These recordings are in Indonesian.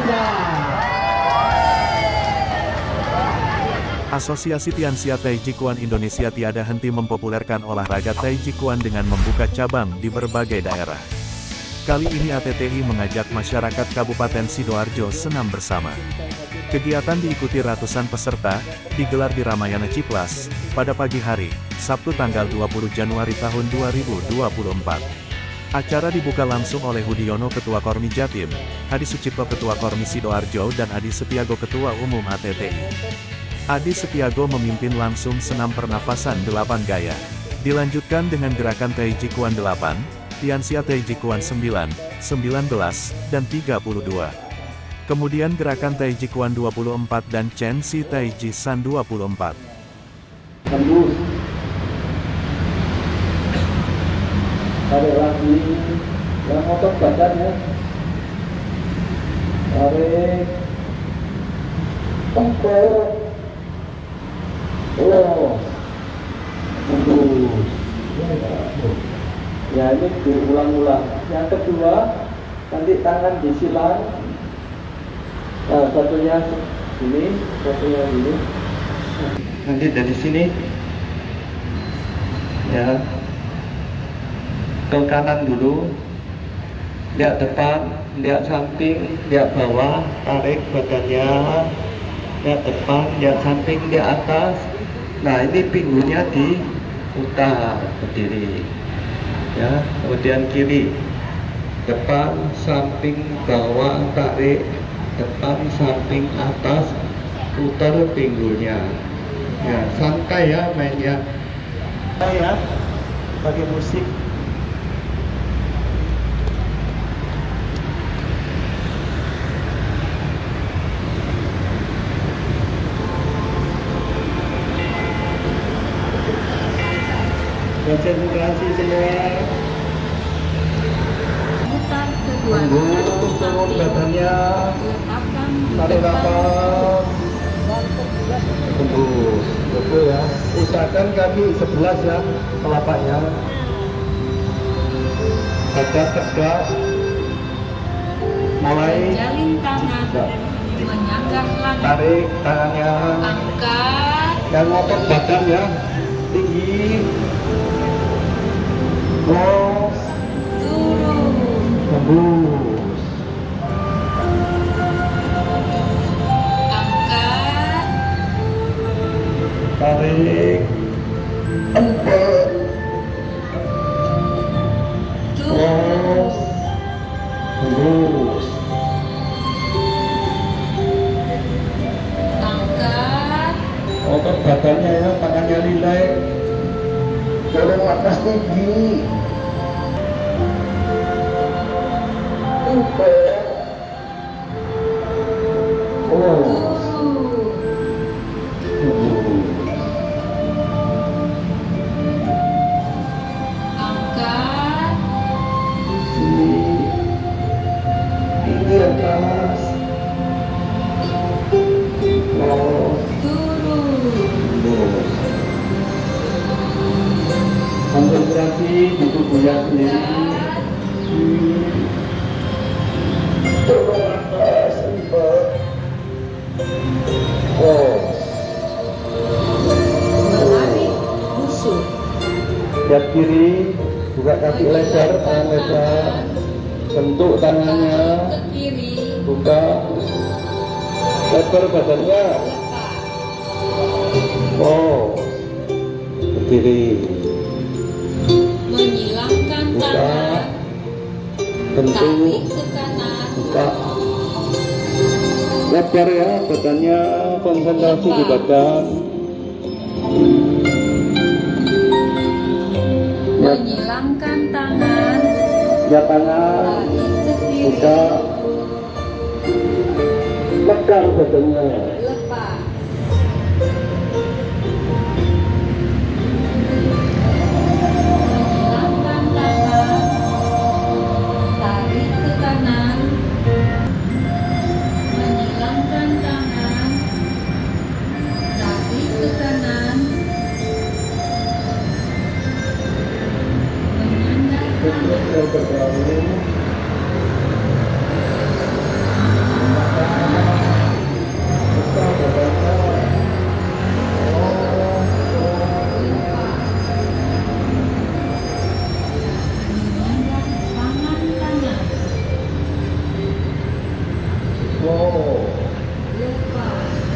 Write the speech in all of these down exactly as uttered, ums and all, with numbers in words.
Asosiasi Tianxia Taiji Chuan Indonesia tiada henti mempopulerkan olahraga Taiji Chuan dengan membuka cabang di berbagai daerah. Kali ini A T T I mengajak masyarakat Kabupaten Sidoarjo senam bersama. Kegiatan diikuti ratusan peserta, digelar di Ramayana Ciplas, pada pagi hari, Sabtu tanggal dua puluh Januari tahun dua ribu dua puluh empat. Acara dibuka langsung oleh Hudiono Ketua Kormi Jatim, Hadi Sucipto Ketua Kormi Sidoarjo dan Adi Setiago Ketua Umum A T T I. Adi Setiago memimpin langsung senam pernafasan delapan gaya. Dilanjutkan dengan gerakan Taiji Chuan delapan, Tianxia Taiji Chuan sembilan, sembilan belas, dan tiga puluh dua. Kemudian gerakan Taiji Chuan dua puluh empat dan Chen Si Taiji San dua puluh empat. Tembus. Tarik lagi. Yang otot badan ya. Tarik. Tempur. Oh, tembus. Ya ini diulang-ulang. Yang kedua, nanti tangan disilang. Nah, satunya ini, satunya ini. Nanti dari sini, ya, ke kanan dulu. Lihat depan, lihat samping, lihat bawah, tarik badannya. Lihat depan, lihat samping, lihat atas. Nah ini pinggulnya diputar berdiri, ya. Kemudian kiri, depan, samping, bawah, tarik, depan, samping, atas, putar pinggulnya. Ya, santai ya mainnya. Ya, pakai musik. Konsentrasi semua. Putar kedua Tunggu, turun badannya. letakkan Tarik nafas. Tembus, betul ya. Usahakan kaki sebelas ya, telapaknya. Dada tegak. Mulai. jalin tangan, menyanggah langit, Tarik tangannya. angkat, Yang ngotot badan ya, tinggi. Terus turun, tembus. angkat, Tarik. Empat. turun, Terus tembus. angkat, Otot badannya ya, tangannya rileks. Dorong atas tinggi. Empat. Oh. turun, angkat, Sini. Tinggi atas. Terus turun, konsentrasi di tubuhnya sendiri. Turun atas. Empat. Oh. menarik busuk, Lihat kiri, buka kaki lebar, tangan lebar, bentuk tangannya, ke kiri, buka, lebar badannya. lepas, Oh, ke kiri, menyilangkan buka, tangan, bentuk, tarik ke kanan, buka, lebar ya badannya, konsentrasi di badan. Lihat, menyilangkan tangan, lihat tangan, tarik ke kiri, buka, lebar badannya. lepas, menyilangkan tangan, tarik ke kanan, menyilangkan tangan, tarik ke kanan, menyandang Terus bergabung. Wow. lupa.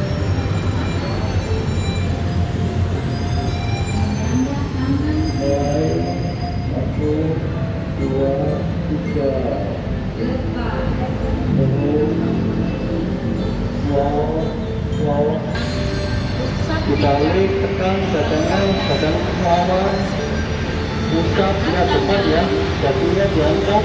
Tanda tangan, Mulai. Satu, dua, tiga. lupa. Terus. Wow. Wow. Dibalik, tekan dadanya, badan ke bawah. Pusat, lihat depan ya. Dagunya diangkat.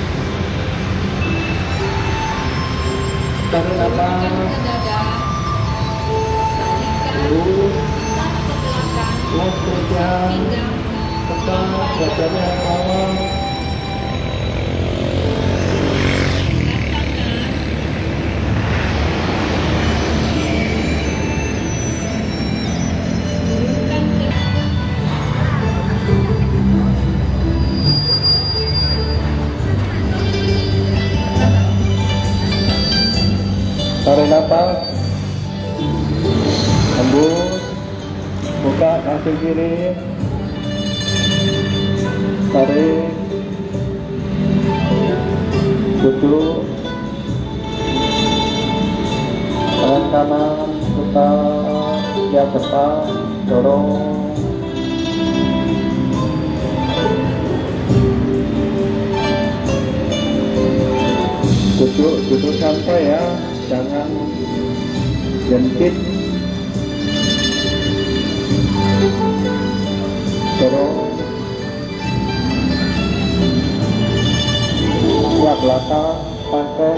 Tarik nafas. Ke dada. Tarikan Terus. otak ke belakang. Los kerja. Pinggang. Tekan dadanya ke bawah. Turunkan ke Tarik nafas. Hembus. Buka kaki kiri. Tarik. Duduk. Tangan kanan putar ke depan, dorong. Duduk, duduk santai ya, jangan jempit. Dorong. Kuat belakang, pakai.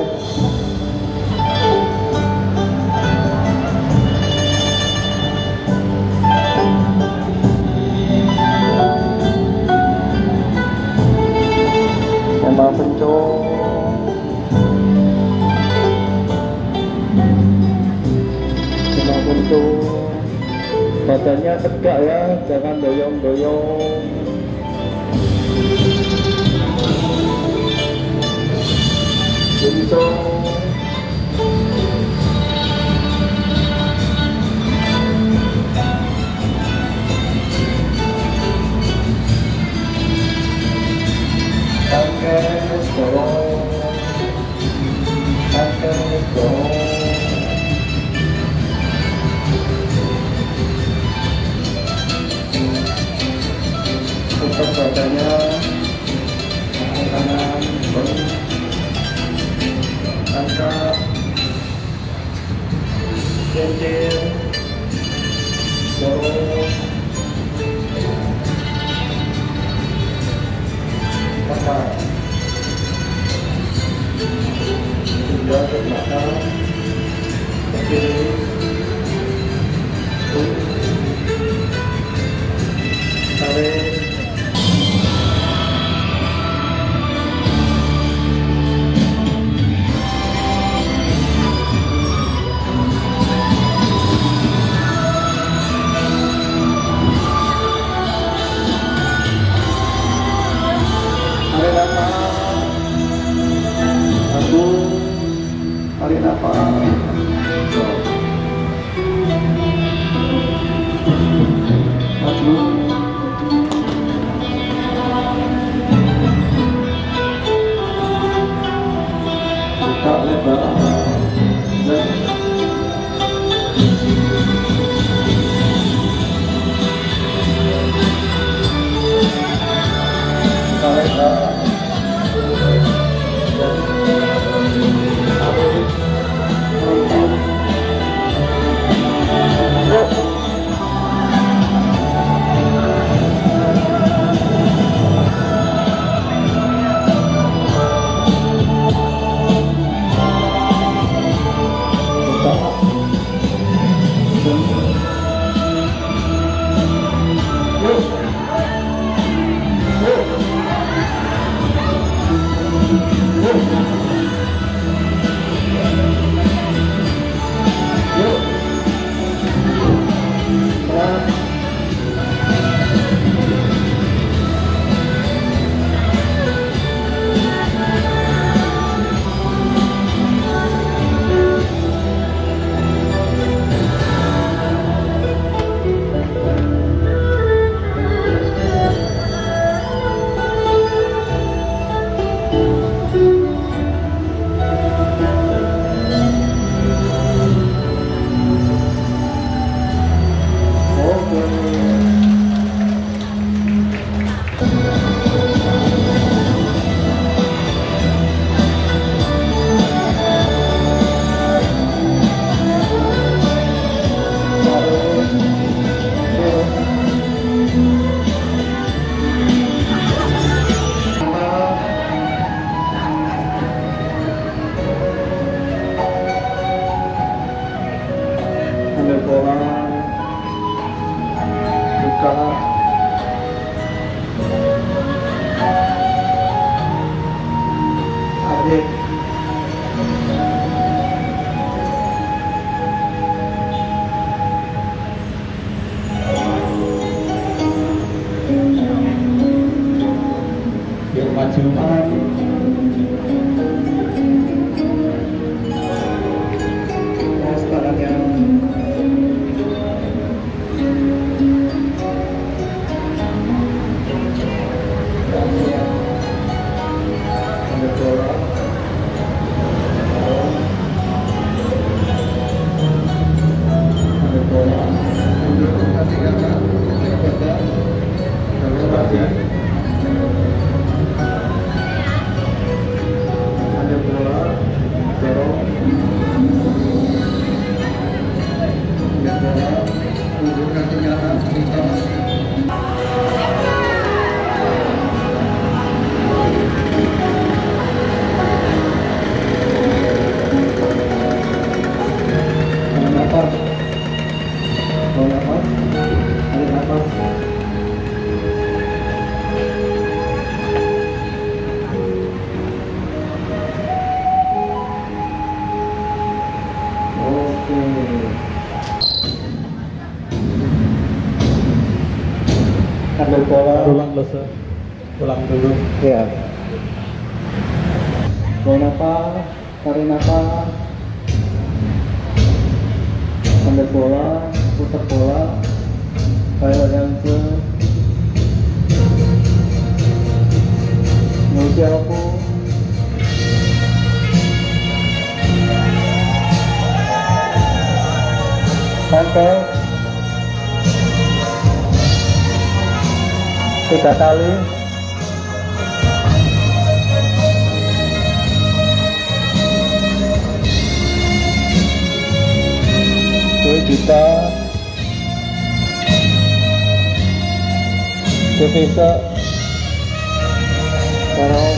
Emang pencung. Emang pencung. Badannya tegak ya, jangan doyong-doyong. Pencung. Angkat, dorong. Angkat, dorong. Putar badannya. Angkat kanan, dorong. Angkat. Genjel. Dorong. Angkat. Sudah ke belakang. Ke kiri. Tarik. Tarik nafas. Satu. Tarik nafas. Satu. Buka lebar. Dan tarik nafas. ambil bola, buka, adik, yuk majuan, terus tangannya. Ambil bola, ulang dulu, ulang dulu. ya. Bawa napas, tarik napas. Ambil bola, putar bola, kayak yang ke menuju aku. Sampai tiga kali. Dua juta. Devisa. Sekarang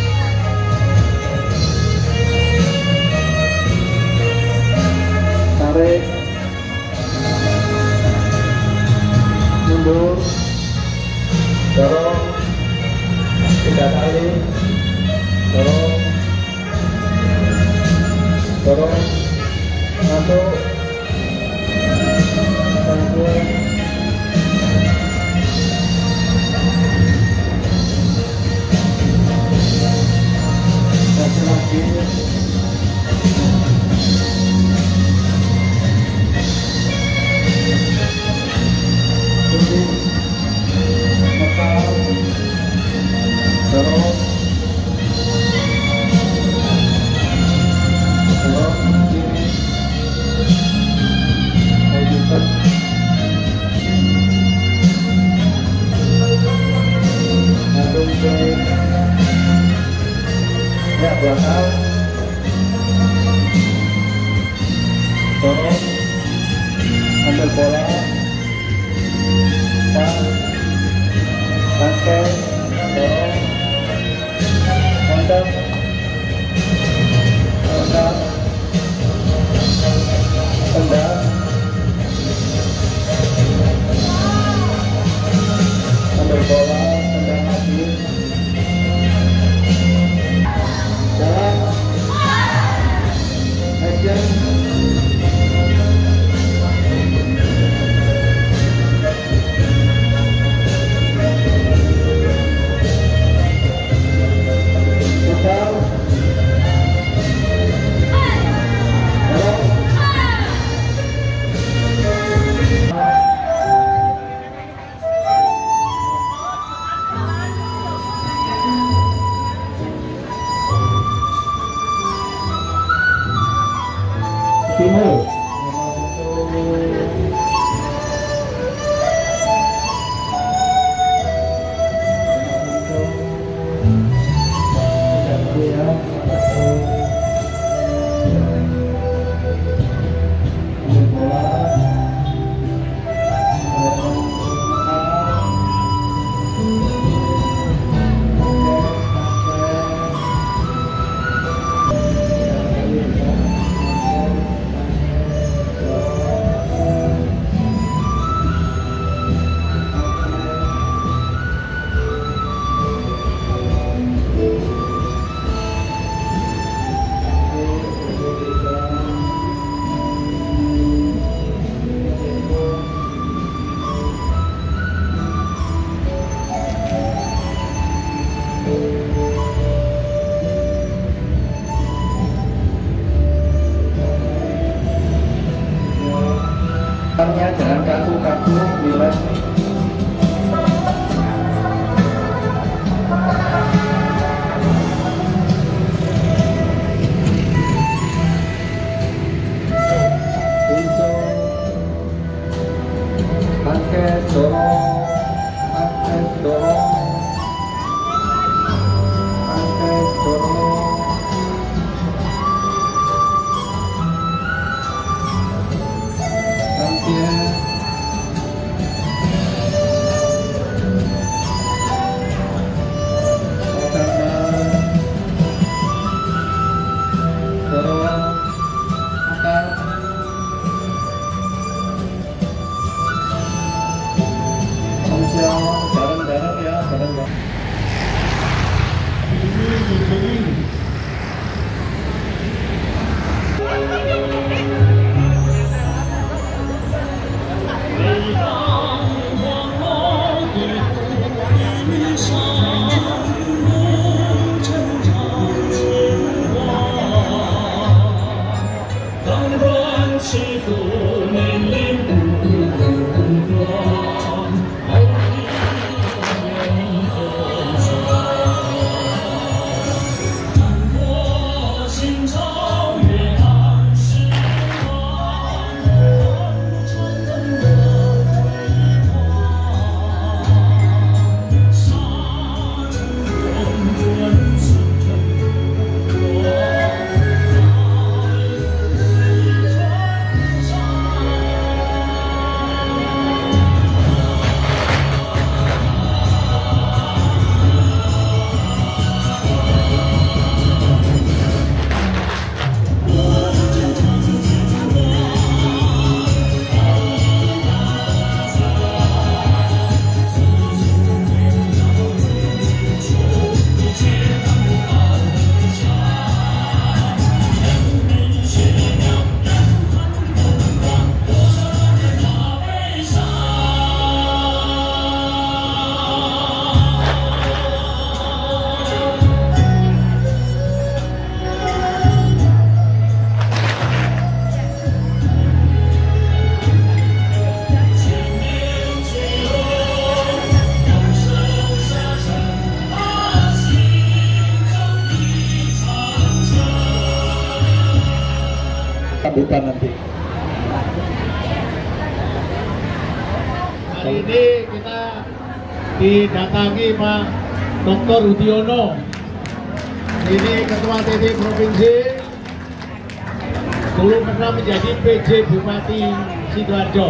tarik, mundur, dorong tiga kali, dorong, dorong, masuk, sangkut, kasih lagi, tunggu, tekan, dorong, dorong, kiri, lanjutkan, langsung ke ya belakang, dorong, ambil bola, pas, pakai, dorong, mantap, mantap, tendang, ambil bola, tendang lagi, jalan, action. Putar. Dorong. Timur. jangan kaku-kaku, relax. Kuncung, angkat dorong, angkat dorong, angkat dorong. Bareng-bareng ya, bareng-bareng. Sambutan nanti. Hari ini kita didatangi Pak Doktor Udiono. Ini Ketua T D Provinsi. Dulu pernah menjadi P J Bupati Sidoarjo.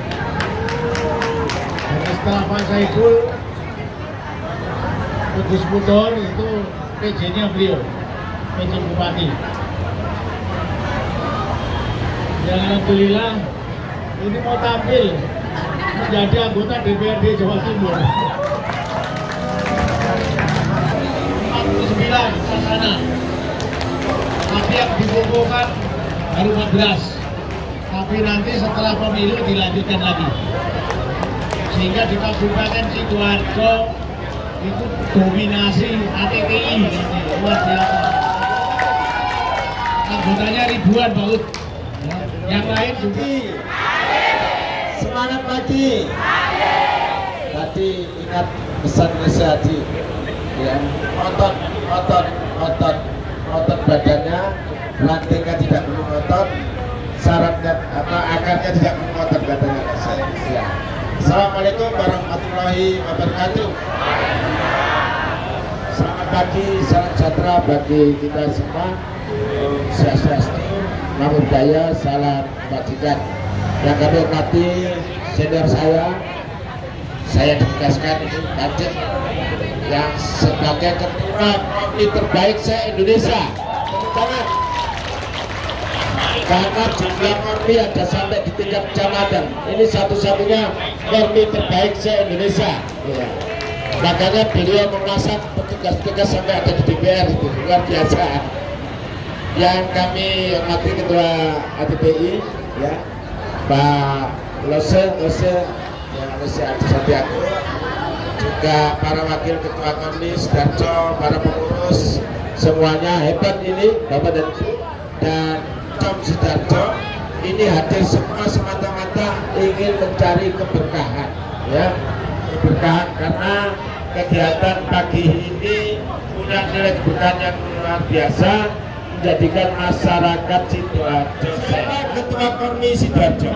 Dan setelah Pak Saiful Kudus Putor itu P J-nya beliau, P J Bupati. Ya, alhamdulillah ini mau tampil menjadi anggota D P R D Jawa Timur. empat puluh sembilan sana. Tapi yang dikumpulkan baru empat belas. Tapi nanti setelah pemilu dilanjutkan lagi. Sehingga di Kabupaten Sidoarjo itu dominasi A T T I luar biasa. Anggotanya ribuan, Pak Ud. Yang lain juga. Semangat lagi. Tadi ingat pesan Nasihatji, ya, otot, otot, otot, otot badannya, rantingnya tidak perlu otot, sarafnya apa akarnya tidak perlu otot katanya. Ya. Assalamualaikum warahmatullahi wabarakatuh. Selamat pagi, salam sejahtera bagi kita semua. Sehat selalu. Namo Buddhaya, salam kebajikan. Yang kami hormati senior saya, saya ditugaskan ini Kanjeng yang sebagai ketua Kormi terbaik se-Indonesia. Tangan. Karena jumlah Kormi ada sampai di tingkat kecamatan. Ini satu-satunya Kormi terbaik se-Indonesia. Ya. Makanya beliau memasang petugas-petugas sampai ada di D P R itu luar biasa. Yang kami hormati Ketua A T T I, ya, Pak Lose, Lose, yang Lose Adi Santiago, juga para wakil Ketua Kormi Sidoarjo, para pengurus, semuanya hebat ini, Bapak dan Ibu, dan Com Sidoarjo ini hadir semua semata-mata kita ingin mencari keberkahan, ya, keberkahan karena kegiatan pagi ini punya nilai keberkahan yang luar biasa, menjadikan masyarakat Sidoarjo. Siapa ketua Konmi Sidoarjo?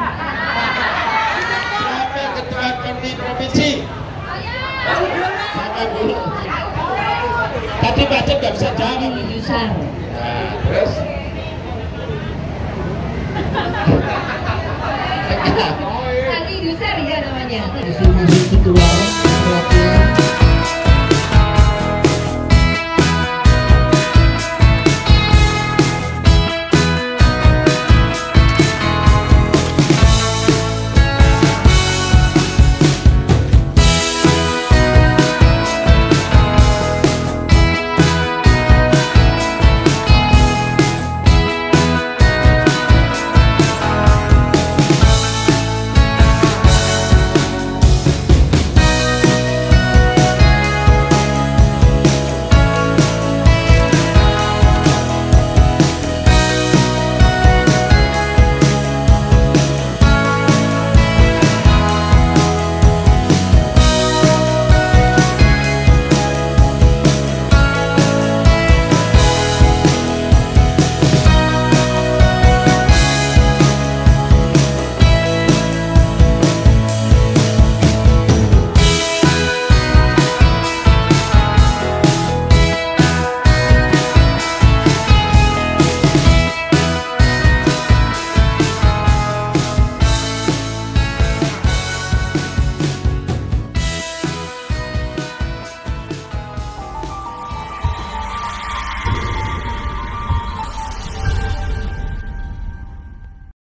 Siapa ketua Konmi provinsi? Siapa dulu? Tadi macet nggak bisa jawab. Nah, terus? Tadi Dusar ya namanya. Ketua